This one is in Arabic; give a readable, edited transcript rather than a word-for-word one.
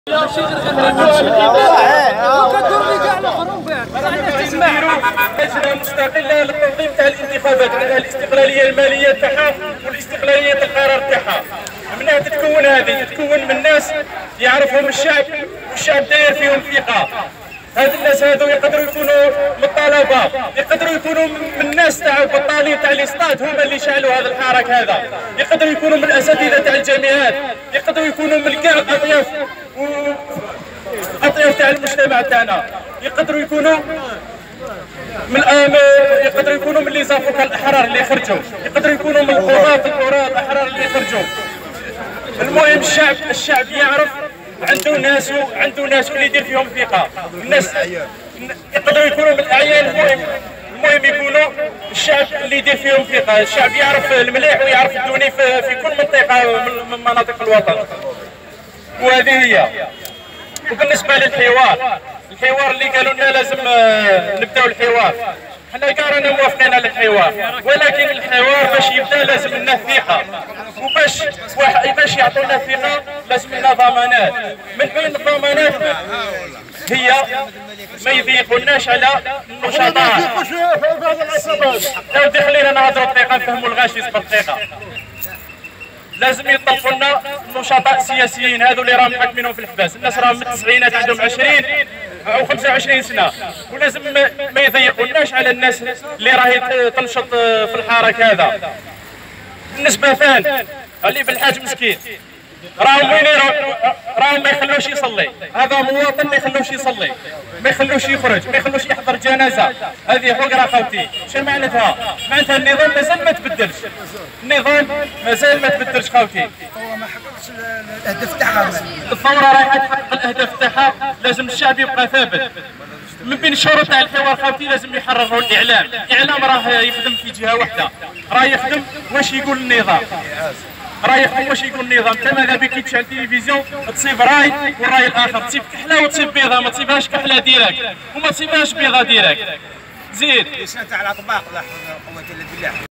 لازم مستقله للتنظيم تاع الانتخابات، عندها الاستقلاليه الماليه تاعها والاستقلاليه القرار تاعها. منها تتكون هذه، تتكون من ناس يعرفهم الشعب والشعب داير فيهم ثقه. هاد الناس هادو يقدروا يكونوا من الطلبه، يقدروا يكونوا من الناس تاع البطالين تاع الاستاد هما اللي شعلوا هذا الحراك هذا، يقدروا يكونوا من الاساتذه تاع الجامعات، يقدروا يكونوا من كاع اطياف تاع المجتمع تاعنا، يقدروا يكونوا من يقدروا يكونوا من لي زافوكا الاحرار اللي خرجوا، يقدروا يكونوا من القضاة الاحرار اللي خرجوا. المهم الشعب يعرف عنده ناس اللي يدير فيهم ثقه، الناس يقدروا يكونوا من الاعيان. المهم يكونوا الشعب اللي يدير فيهم ثقه، الشعب يعرف المليح ويعرف الدوني في كل منطقه من مناطق الوطن. وهذه هي. وبالنسبه للحوار اللي قالوا لنا لازم نبداو الحوار، حنا كاع رانا موافقين على الحوار، ولكن الحوار باش يبدا لازم لنا ثقه، باش يعطونا ثقه لازم لنا ضمانات. من بين الضمانات هي ما يضيقوناش على النشطاء. لو دخلنا نهضروا دقيقه نفهموا الغاشي صبر دقيقه. لازم يطلقوا لنا النشطاء السياسيين هذو اللي راهم حاكمينهم في الحباس، الناس راهم من التسعينات عندهم 20 أو 25 سنه، ولازم ما يضيقوناش على الناس اللي راهي تنشط في الحراك هذا. بالنسبه ثاني علي بالحاج مسكين راهم وين راهم ما يخلوش يصلي، هذا مواطن ما يخلوش يصلي، ما يخلوش يخرج، ما يخلوش يحضر جنازه. هذه حقره خوتي، شنو معناتها؟ معناتها النظام مازال ما تبدلش، النظام مازال ما تبدلش خوتي. هو ما حققش الاهداف تاعها. الثوره رايحه تحقق الاهداف تاعها، لازم الشعب يبقى ثابت. من بين الشروط تاع الحوار خوتي لازم يحرروا الاعلام، الاعلام راه يخدم في جهه واحده، راه يخدم واش يقول النظام، راه يخدم واش يقول النظام. انت ماذا بك تشعل التلفزيون تصيب راي والراي الاخر، تصيب كحله وتصيب بيضه، ما تصيبهاش كحله ديراكت وما تصيبهاش بيضه ديراكت. زيد لسان تاع الاطباق لا حول ولا قوه الا بالله.